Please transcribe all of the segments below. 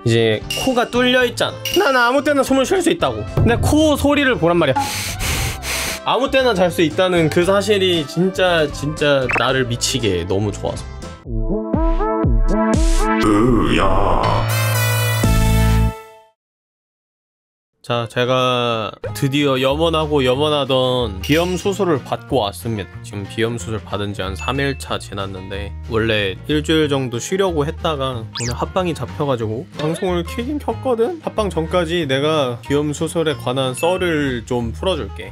이제 코가 뚫려 있잖아. 난 아무 때나 숨을 쉴 수 있다고. 근데 코 소리를 보란 말이야. 아무 때나 잘 수 있다는 그 사실이 진짜 나를 미치게 해. 너무 좋아서. 자, 제가 드디어 염원하던 비염 수술을 받고 왔습니다. 지금 비염 수술 받은 지 한 3일차 지났는데 원래 일주일 정도 쉬려고 했다가 오늘 합방이 잡혀가지고 방송을 켜긴 켰거든? 합방 전까지 내가 비염 수술에 관한 썰을 좀 풀어줄게.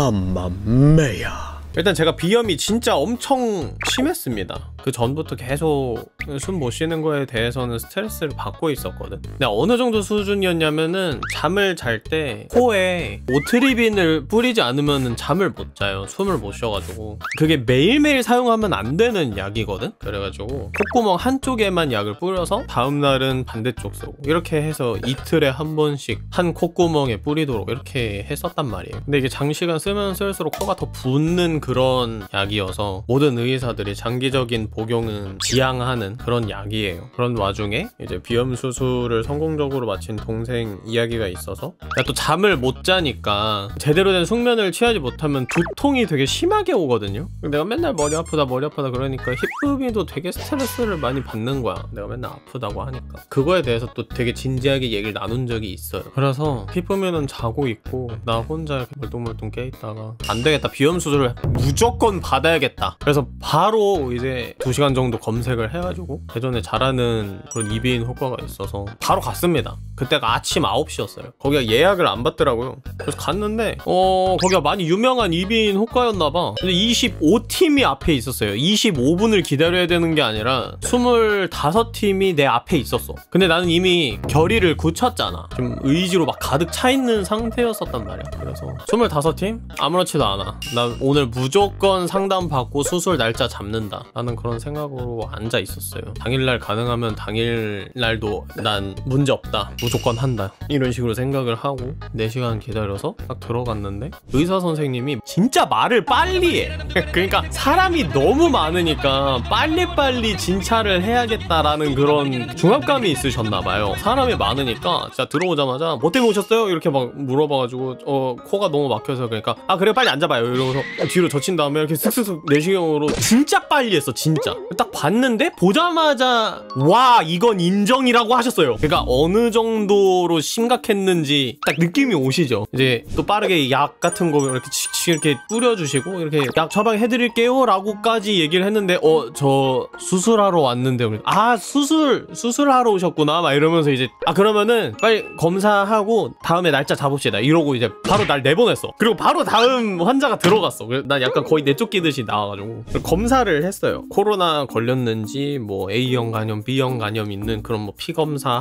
맘마메야. 일단 제가 비염이 진짜 엄청 심했습니다. 그 전부터 계속 숨 못 쉬는 거에 대해서는 스트레스를 받고 있었거든. 근데 어느 정도 수준이었냐면은 잠을 잘 때 코에 오트리빈을 뿌리지 않으면 잠을 못 자요. 숨을 못 쉬어가지고. 그게 매일매일 사용하면 안 되는 약이거든. 그래가지고 콧구멍 한쪽에만 약을 뿌려서 다음날은 반대쪽 쓰고 이렇게 해서 이틀에 한 번씩 한 콧구멍에 뿌리도록 이렇게 했었단 말이에요. 근데 이게 장시간 쓰면 쓸수록 코가 더 붓는 그런 약이어서 모든 의사들이 장기적인 복용은 지양하는 그런 약이에요. 그런 와중에 이제 비염 수술을 성공적으로 마친 동생 이야기가 있어서 또 잠을 못 자니까 제대로 된 숙면을 취하지 못하면 두통이 되게 심하게 오거든요. 내가 맨날 머리 아프다 그러니까 힙부비도 되게 스트레스를 많이 받는 거야. 내가 맨날 아프다고 하니까. 그거에 대해서 또 되게 진지하게 얘기를 나눈 적이 있어요. 그래서 힙부비는 자고 있고 나 혼자 이렇게 멀뚱멀뚱 깨있다가 안 되겠다, 비염 수술을 무조건 받아야겠다. 그래서 바로 이제 2시간 정도 검색을 해가지고 대전에 잘하는 그런 이비인 효과가 있어서 바로 갔습니다. 그때가 아침 9시였어요. 거기가 예약을 안 받더라고요. 그래서 갔는데 거기가 많이 유명한 이비인 효과였나봐. 근데 25팀이 앞에 있었어요. 25분을 기다려야 되는 게 아니라 25팀이 내 앞에 있었어. 근데 나는 이미 결의를 굳혔잖아. 좀 의지로 막 가득 차 있는 상태였었단 말이야. 그래서 25팀? 아무렇지도 않아. 난 오늘 무조건 상담받고 수술 날짜 잡는다 라는 그런 생각으로 앉아 있었어요. 당일날 가능하면 당일날도 난 문제없다, 무조건 한다, 이런 식으로 생각을 하고 4시간 기다려서 딱 들어갔는데 의사 선생님이 진짜 말을 빨리 해. 그러니까 사람이 너무 많으니까 빨리빨리 진찰을 해야겠다라는 그런 중압감이 있으셨나봐요. 사람이 많으니까 진짜 들어오자마자 뭐 때문에 오셨어요? 이렇게 막 물어봐가지고 코가 너무 막혀서. 그러니까 아 그래 빨리 앉아봐요 이러면서 뒤로 젖힌 다음에 이렇게 슥슥슥 내시경으로 진짜 빨리 했어. 진짜 딱 봤는데 보자마자 와 이건 인정이라고 하셨어요. 그러니까 어느 정도로 심각했는지 딱 느낌이 오시죠. 이제 또 빠르게 약 같은 거 이렇게 뿌려주시고 이렇게 약 처방해드릴게요 라고까지 얘기를 했는데 저 수술하러 왔는데 아 수술하러 오셨구나 막 이러면서 이제 아 그러면은 빨리 검사하고 다음에 날짜 잡읍시다 이러고 이제 바로 날 내보냈어. 그리고 바로 다음 환자가 들어갔어. 그래서 난 약간 거의 내쫓기듯이 나와가지고 검사를 했어요. 코로나 걸렸는지 뭐 A형 간염, B형 간염 있는 그런 뭐 피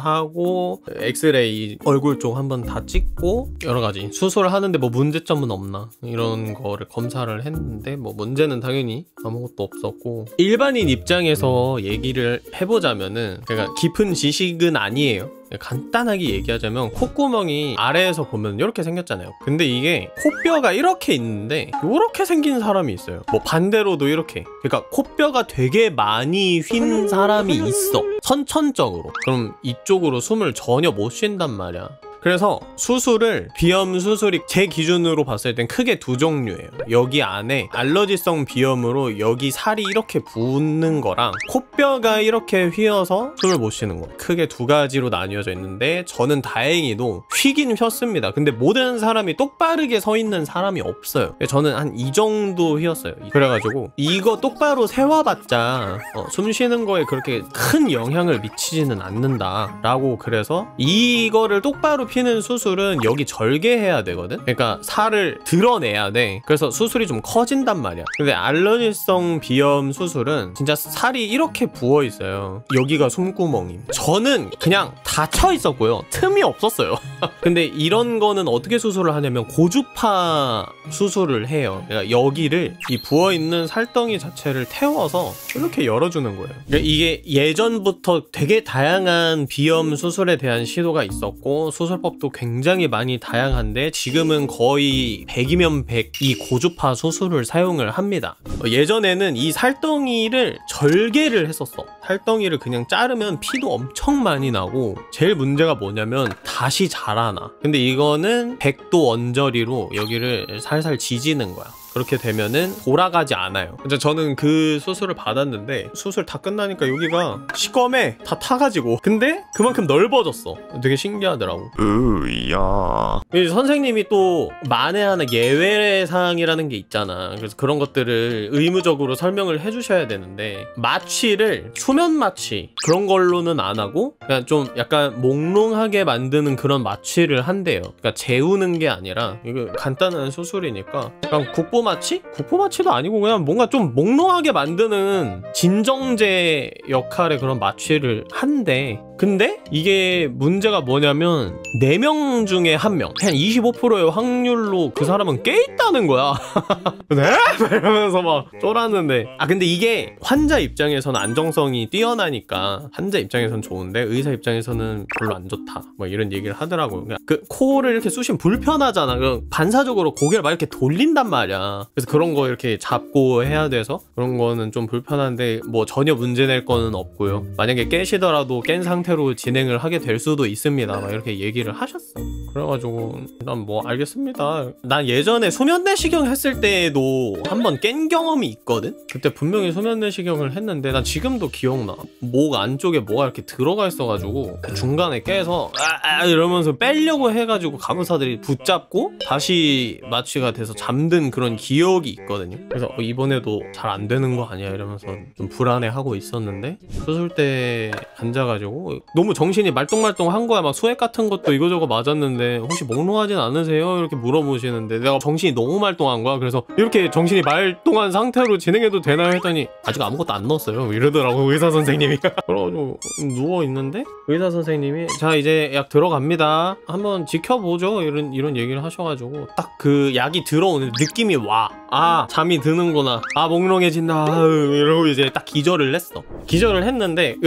검사하고 엑스레이 얼굴 쪽 한번 다 찍고 여러가지 수술을 하는데 뭐 문제점은 없나 이런 거를 검사를 했는데 뭐 문제는 당연히 아무것도 없었고, 일반인 입장에서 얘기를 해보자면은 그러니까 깊은 지식은 아니에요. 간단하게 얘기하자면 콧구멍이 아래에서 보면 이렇게 생겼잖아요. 근데 이게 코뼈가 이렇게 있는데 이렇게 생긴 사람이 있어요. 뭐 반대로도 이렇게. 그러니까 코뼈가 되게 많이 휜 사람이 있어, 선천적으로. 그럼 이쪽으로 숨을 전혀 못 쉰단 말이야. 그래서 수술을, 비염 수술이 제 기준으로 봤을 땐 크게 2종류예요. 여기 안에 알러지성 비염으로 여기 살이 이렇게 붓는 거랑 코뼈가 이렇게 휘어서 숨을 못 쉬는 거, 크게 2가지로 나뉘어져 있는데 저는 다행히도 휘긴 휘었습니다. 근데 모든 사람이 똑바르게 서 있는 사람이 없어요. 저는 한 이 정도 휘었어요. 그래가지고 이거 똑바로 세워봤자 숨 쉬는 거에 그렇게 큰 영향을 미치지는 않는다 라고. 그래서 이거를 똑바로 피는 수술은 여기 절개해야 되거든. 그러니까 살을 드러내야 돼. 그래서 수술이 좀 커진단 말이야. 근데 알러지성 비염 수술은 진짜 살이 이렇게 부어 있어요. 여기가 숨구멍임. 저는 그냥 닫혀 있었고요, 틈이 없었어요. 근데 이런 거는 어떻게 수술을 하냐면 고주파 수술을 해요. 그러니까 여기를, 이 부어 있는 살덩이 자체를 태워서 이렇게 열어주는 거예요. 그러니까 이게 예전부터 되게 다양한 비염 수술에 대한 시도가 있었고 수술법도 굉장히 많이 다양한데 지금은 거의 100이면 100 이 고주파 수술을 사용을 합니다. 예전에는 이 살덩이를 절개를 했었어. 살덩이를 그냥 자르면 피도 엄청 많이 나고 제일 문제가 뭐냐면 다시 자라나. 근데 이거는 100도 언저리로 여기를 살살 지지는 거야. 그렇게 되면은 돌아가지 않아요. 이제 저는 그 수술을 받았는데 수술 다 끝나니까 여기가 시꺼매 다 타가지고 근데 그만큼 넓어졌어. 되게 신기하더라고. 으야. 선생님이 또 만에 하나 예외 사항이라는 게 있잖아. 그래서 그런 것들을 의무적으로 설명을 해주셔야 되는데 마취를 수면 마취 그런 걸로는 안 하고 그냥 좀 약간 몽롱하게 만드는 그런 마취를 한대요. 그러니까 재우는 게 아니라 이거 간단한 수술이니까 그냥 국보 마취? 국보 마취도 아니고 그냥 뭔가 좀 몽롱하게 만드는 진정제 역할의 그런 마취를 한대. 근데 이게 문제가 뭐냐면 4명 중에 1명 한 25%의 확률로 그 사람은 깨있다는 거야. 네? 이러면서 막 쫄았는데 근데 이게 환자 입장에서는 안정성이 뛰어나니까 환자 입장에서는 좋은데 의사 입장에서는 별로 안 좋다 뭐 이런 얘기를 하더라고요. 그냥 그 코를 이렇게 쑤시면 불편하잖아. 반사적으로 고개를 막 이렇게 돌린단 말이야. 그래서 그런 거 이렇게 잡고 해야 돼서 그런 거는 좀 불편한데 뭐 전혀 문제 낼 거는 없고요. 만약에 깨시더라도 깬 상태로 진행을 하게 될 수도 있습니다 막 이렇게 얘기를 하셨어. 그래가지고 난 뭐 알겠습니다. 난 예전에 수면 내시경 했을 때에도 한번 깬 경험이 있거든? 그때 분명히 수면 내시경을 했는데 난 지금도 기억나. 목 안쪽에 뭐가 이렇게 들어가 있어가지고 중간에 깨서 이러면서 빼려고 해가지고 간호사들이 붙잡고 다시 마취가 돼서 잠든 그런 기억이 있거든요. 그래서 이번에도 잘 안 되는 거 아니야 이러면서 좀 불안해하고 있었는데 수술 때 앉아가지고 너무 정신이 말똥말똥한 거야. 막 수액 같은 것도 이거저거 맞았는데 혹시 몽롱하진 않으세요? 이렇게 물어보시는데 내가 정신이 너무 말똥한 거야. 그래서 이렇게 정신이 말똥한 상태로 진행해도 되나요? 했더니 아직 아무것도 안 넣었어요 이러더라고 의사 선생님이. 그래가지고 누워있는데 의사 선생님이 자 이제 약 들어갑니다 한번 지켜보죠 이런 얘기를 하셔가지고 딱 그 약이 들어오는 느낌이 와. 잠이 드는구나. 몽롱해진다. 이러고 이제 딱 기절을 했어. 기절을 했는데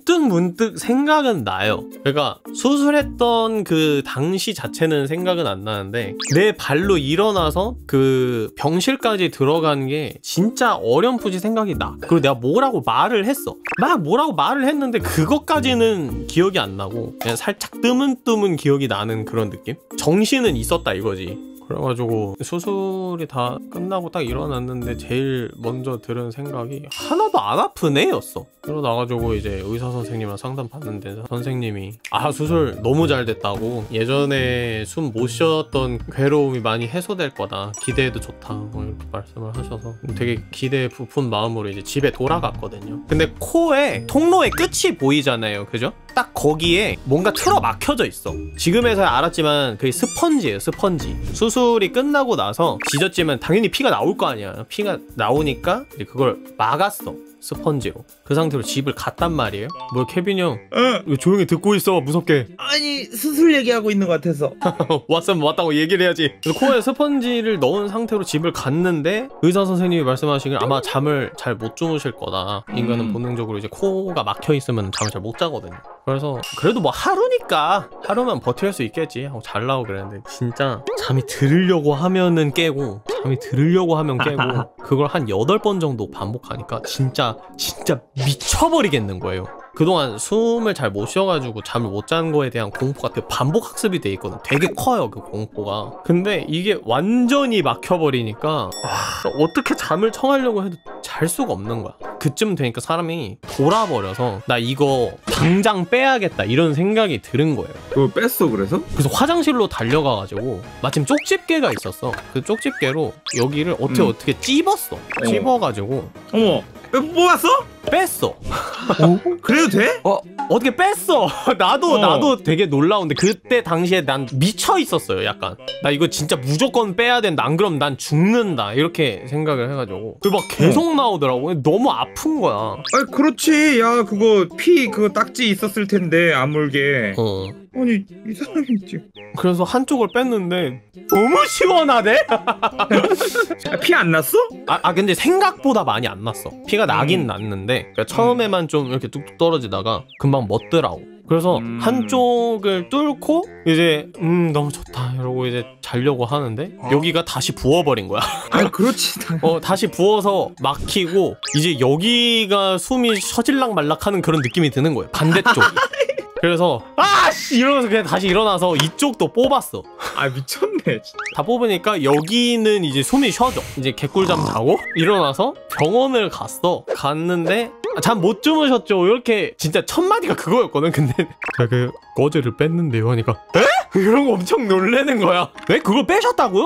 문득 생각은 나요. 그러니까 수술했던 그 당시 자체는 생각은 안 나는데 내 발로 일어나서 그 병실까지 들어간 게 진짜 어렴풋이 생각이 나. 그리고 내가 뭐라고 말을 했어. 막 뭐라고 말을 했는데 그것까지는 기억이 안 나고 그냥 살짝 뜨문뜨문 기억이 나는 그런 느낌? 정신은 있었다 이거지. 그래가지고 수술이 다 끝나고 딱 일어났는데 제일 먼저 들은 생각이 하나도 안 아프네 였어. 그러다가지고 이제 의사 선생님이랑 상담 받는데 선생님이 수술 너무 잘 됐다고 예전에 숨 못 쉬었던 괴로움이 많이 해소될 거다 기대해도 좋다 뭐 이렇게 말씀을 하셔서 되게 기대에 부푼 마음으로 이제 집에 돌아갔거든요. 근데 코에 통로의 끝이 보이잖아요 그죠? 딱 거기에 뭔가 틀어 막혀져 있어. 지금에서야 알았지만 그게 스펀지예요 스펀지. 수술이 끝나고 나서 지졌지만 당연히 피가 나올 거 아니야. 피가 나오니까 이제 그걸 막았어 스펀지로. 그 상태로 집을 갔단 말이에요. 뭐야 케빈 형 왜 조용히 듣고 있어 무섭게. 아니 수술 얘기하고 있는 것 같아서. 왔으면 왔다고 얘기를 해야지. 그래서 코에 스펀지를 넣은 상태로 집을 갔는데 의사 선생님이 말씀하시길 아마 잠을 잘 못 주무실 거다. 인간은 본능적으로 이제 코가 막혀 있으면 잠을 잘 못 자거든요. 그래서 그래도 뭐 하루만 버틸 수 있겠지 하고 잘라고 그랬는데 진짜 잠이 들으려고 하면은 깨고 잠이 들으려고 하면 깨고 그걸 한 8번 정도 반복하니까 진짜 미쳐버리겠는 거예요. 그동안 숨을 잘 못 쉬어가지고 잠을 못 자는 거에 대한 공포가 되게 반복 학습이 돼 있거든. 되게 커요 그 공포가. 근데 이게 완전히 막혀버리니까 어떻게 잠을 청하려고 해도 잘 수가 없는 거야. 그쯤 되니까 사람이 돌아버려서 나 이거 당장 빼야겠다 이런 생각이 들은 거예요. 그걸 뺐어 그래서? 그래서 화장실로 달려가가지고 마침 쪽집게가 있었어. 그 쪽집게로 여기를 어떻게 찝었어. 찝어가지고 어머 뽑았어? 뺐어. 그래도 돼? 어떻게 뺐어. 나도 되게 놀라운데 그때 당시에 난 미쳐 있었어요. 약간 나 이거 진짜 무조건 빼야 된다 안 그럼 난 죽는다 이렇게 생각을 해가지고 그리고 막 계속 나오더라고. 너무 아픈 거야. 아니 그렇지. 야 그거 피 그거 딱지 있었을 텐데 아물게. 아니 이 사람이 있지. 그래서 한쪽을 뺐는데 너무 시원하대. 피 안 났어? 근데 생각보다 많이 안 났어. 피가 나긴 났는데 그러니까 처음에만 좀 이렇게 뚝뚝 떨어지다가 금방 멎더라고. 그래서 한쪽을 뚫고 이제 너무 좋다 이러고 이제 자려고 하는데 여기가 다시 부어버린 거야. 그렇지. 다시 부어서 막히고 이제 여기가 숨이 처질락 말락하는 그런 느낌이 드는 거예요. 반대쪽이. 그래서 아씨 이러면서 그냥 다시 일어나서 이쪽도 뽑았어. 아 미쳤네 진짜. 다 뽑으니까 여기는 이제 숨이 쉬어져. 이제 개꿀잠 자고 일어나서 병원을 갔는데 잠 못 주무셨죠? 이렇게 진짜 첫 마디가 그거였거든. 근데 제가 거즈를 뺐는데요 하니까 에? 이런 거 엄청 놀래는 거야. 에? 그걸 빼셨다고요?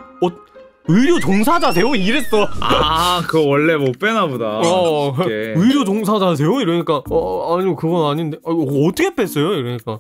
의료 종사자세요? 이랬어. 아 그거 원래 못 빼나 보다. 의료 종사자세요? 이러니까 아니요 그건 아닌데 어떻게 뺐어요? 이러니까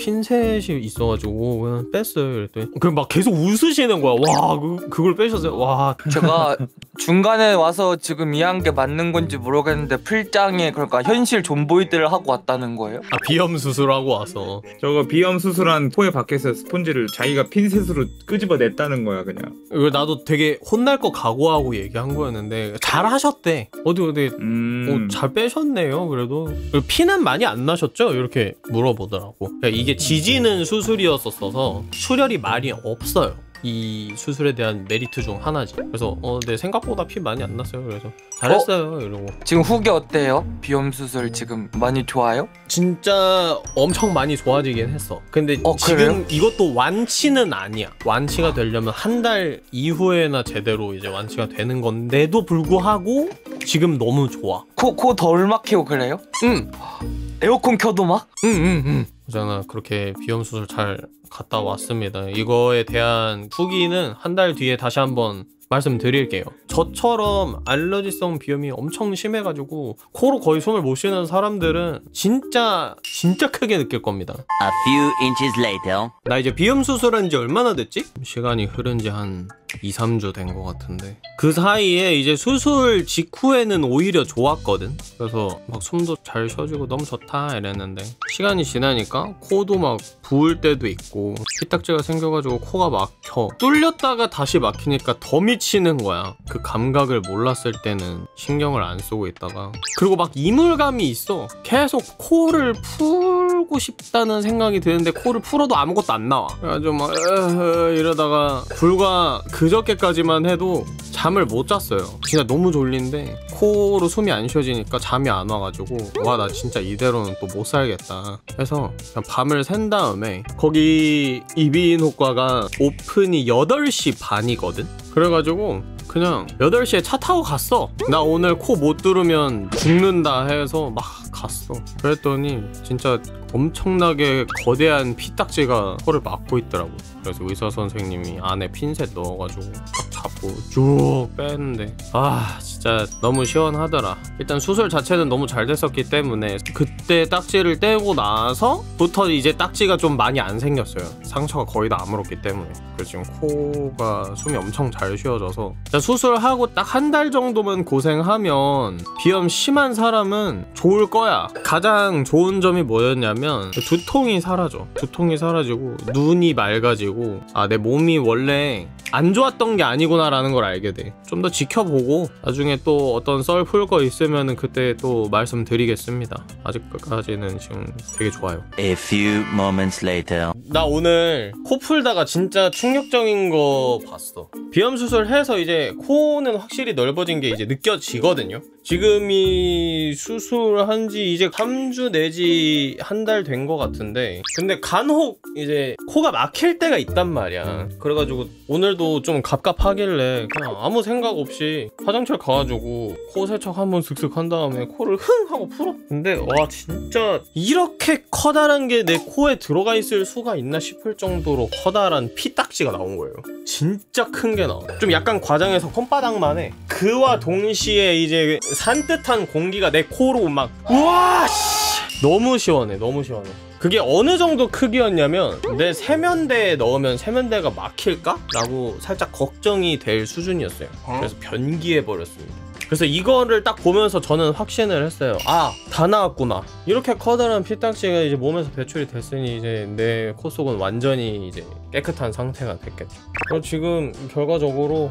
핀셋이 있어가지고 그냥 뺐어요. 이랬더니 그럼 막 계속 웃으시는 거야. 와 그걸 빼셨어요? 와 제가 중간에 와서 지금 이해한 게 맞는 건지 모르겠는데 풀장에 그러니까 현실 존보이드를 하고 왔다는 거예요? 아 비염 수술하고 와서 저거 비염 수술한 코에 밖에서 스폰지를 자기가 핀셋으로 끄집어냈다는 거야 그냥. 이거 나도 되게 혼날 거 각오하고 얘기한 거였는데 잘 하셨대. 어디 잘 빼셨네요. 그래도 피는 많이 안 나셨죠? 이렇게 물어보더라고. 그러니까 이게 지지는 수술이었어서 출혈이 많이 없어요. 이 수술에 대한 메리트 중 하나지. 그래서 네 생각보다 피 많이 안 났어요. 그래서 잘했어요 이러고. 지금 후기 어때요? 비염 수술 지금 많이 좋아요? 진짜 엄청 많이 좋아지긴 했어. 근데 지금 그래요? 이것도 완치는 아니야. 완치가 되려면 한 달 이후에나 제대로 이제 완치가 되는 건데도 불구하고 지금 너무 좋아. 코 덜 막히고 그래요? 응. 에어컨 켜도 막? 응. 저는 그렇게 비염 수술 잘 갔다 왔습니다. 이거에 대한 후기는 한 달 뒤에 다시 한번 말씀드릴게요. 저처럼 알러지성 비염이 엄청 심해가지고 코로 거의 숨을 못 쉬는 사람들은 진짜 크게 느낄 겁니다. A few inches later. 나 이제 비염 수술한 지 얼마나 됐지? 시간이 흐른 지 한 2-3주 된 것 같은데 그 사이에 이제 수술 직후에는 오히려 좋았거든. 그래서 막 숨도 잘 쉬어지고 너무 좋다 이랬는데 시간이 지나니까 코도 막 부을 때도 있고 피딱지가 생겨가지고 코가 막혀. 뚫렸다가 다시 막히니까 더 미치는 거야. 그 감각을 몰랐을 때는 신경을 안 쓰고 있다가 그리고 막 이물감이 있어. 계속 코를 풀고 싶다는 생각이 드는데 코를 풀어도 아무것도 안 나와. 그래가지고 막 이러다가 불과 그저께까지만 해도 잠을 못 잤어요. 진짜 너무 졸린데 코로 숨이 안 쉬어지니까 잠이 안 와가지고 와 나 진짜 이대로는 또 못 살겠다 해서 그냥 밤을 샌 다음에 거기 이비인후과가 오픈이 8시 반이거든. 그래가지고 그냥 8시에 차 타고 갔어. 나 오늘 코 못 뚫으면 죽는다 해서 막 갔어. 그랬더니 진짜 엄청나게 거대한 피딱지가 코를 막고 있더라고. 그래서 의사 선생님이 안에 핀셋 넣어가지고 딱 잡고 쭉 빼는데 진짜 너무 시원하더라. 일단 수술 자체는 너무 잘 됐었기 때문에 그때 딱지를 떼고 나서부터 이제 딱지가 좀 많이 안 생겼어요. 상처가 거의 다 아물었기 때문에. 그래서 지금 코가 숨이 엄청 잘 쉬어져서 수술하고 딱 한 달 정도만 고생하면 비염 심한 사람은 좋을 거야. 가장 좋은 점이 뭐였냐면 두통이 사라져. 두통이 사라지고 눈이 맑아지고 내 몸이 원래 안 좋았던 게 아니구나 라는 걸 알게 돼. 좀 더 지켜보고 나중에 또 어떤 썰 풀 거 있으면은 그때 또 말씀드리겠습니다. 아직까지는 지금 되게 좋아요. A few moments later. 나 오늘 코 풀다가 진짜 충격적인 거 봤어. 비염 수술해서 이제 코는 확실히 넓어진 게 이제 느껴지거든요. 지금이 수술한 지 이제 3주 내지 한 달 된 거 같은데 근데 간혹 이제 코가 막힐 때가 있단 말이야. 그래가지고 오늘도 좀 갑갑하길래 그냥 아무 생각 없이 화장실 가가지고 코 세척 한번 슥슥 한 다음에 코를 흥 하고 풀었는데 와 진짜 이렇게 커다란 게 내 코에 들어가 있을 수가 있나 싶을 정도로 커다란 피딱지가 나온 거예요. 진짜 큰 게 나와. 좀 약간 과장해서 손바닥만 해. 그와 동시에 이제 산뜻한 공기가 내 코로 막 우와 씨 너무 시원해. 너무 시원해. 그게 어느 정도 크기였냐면 내 세면대에 넣으면 세면대가 막힐까? 라고 살짝 걱정이 될 수준이었어요. 그래서 변기해버렸습니다. 그래서 이거를 딱 보면서 저는 확신을 했어요. 다 나왔구나. 이렇게 커다란 피딱지가 이제 몸에서 배출이 됐으니 이제 내 코 속은 완전히 이제 깨끗한 상태가 됐겠죠. 지금 결과적으로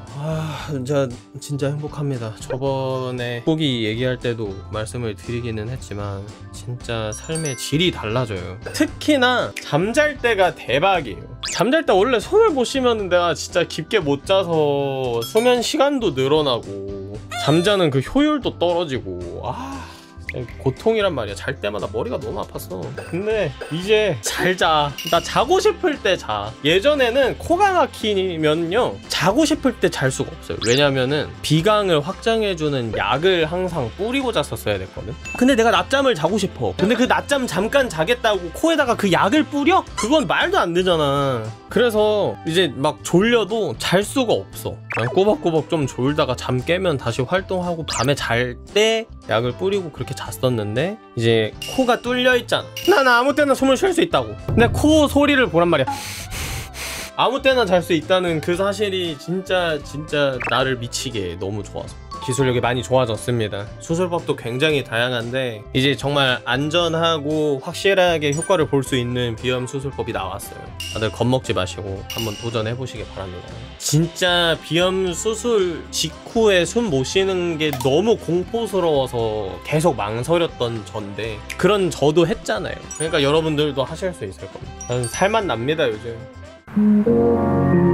진짜 행복합니다. 저번에 후기 얘기할 때도 말씀을 드리기는 했지만 진짜 삶의 질이 달라져요. 특히나 잠잘 때가 대박이에요. 잠잘 때 원래 숨을 못 쉬면 내가 진짜 깊게 못 자서 수면 시간도 늘어나고 잠자는 그 효율도 떨어지고 고통이란 말이야. 잘 때마다 머리가 너무 아팠어. 근데 이제 잘 자. 나 자고 싶을 때 자. 예전에는 코가 막히면요 자고 싶을 때 잘 수가 없어요. 왜냐면은 비강을 확장해주는 약을 항상 뿌리고 잤었어야 됐거든. 근데 내가 낮잠을 자고 싶어. 근데 그 낮잠 잠깐 자겠다고 코에다가 그 약을 뿌려? 그건 말도 안 되잖아. 그래서 이제 막 졸려도 잘 수가 없어. 그냥 꼬박꼬박 좀 졸다가 잠 깨면 다시 활동하고 밤에 잘 때 약을 뿌리고 그렇게 잤었는데 이제 코가 뚫려 있잖아. 난 아무 때나 숨을 쉴 수 있다고. 근데 코 소리를 보란 말이야. 아무 때나 잘 수 있다는 그 사실이 진짜 나를 미치게 해. 너무 좋아서. 기술력이 많이 좋아졌습니다. 수술법도 굉장히 다양한데 이제 정말 안전하고 확실하게 효과를 볼 수 있는 비염 수술법이 나왔어요. 다들 겁먹지 마시고 한번 도전해 보시기 바랍니다. 진짜 비염 수술 직후에 숨 못 쉬는 게 너무 공포스러워서 계속 망설였던 전데 그런 저도 했잖아요. 그러니까 여러분들도 하실 수 있을 겁니다. 저는 살만 납니다 요즘.